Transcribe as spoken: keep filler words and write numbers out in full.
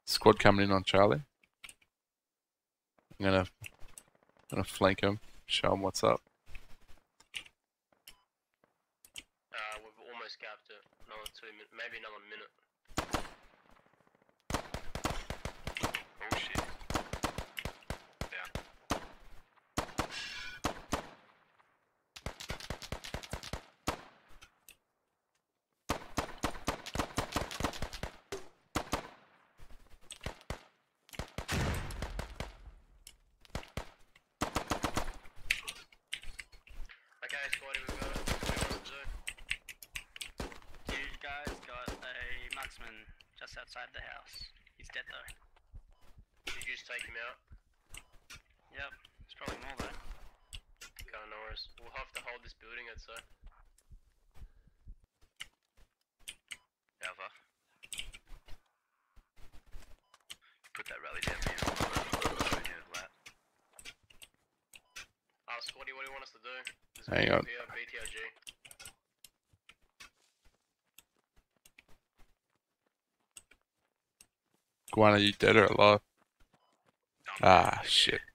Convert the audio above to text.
Squad coming in on Charlie. I'm gonna, gonna flank him, show him what's up. Uh, we've almost gapped it. Another two minutes, maybe another minute. Oh shit. Down. Okay, squaddy, we've got it. What do you want to do? You guys got a marksman just outside the house. He's dead though. Did you just take him out? Yep, there's probably more though. Okay, no worries. We'll have to hold this building, I'd say. Alpha. Put that rally down for you. Yeah, lat. Uh, squaddy, what do you want us to do? There's a Hang group on. here, B T R G. Guan, are you dead or alive? Ah, shit.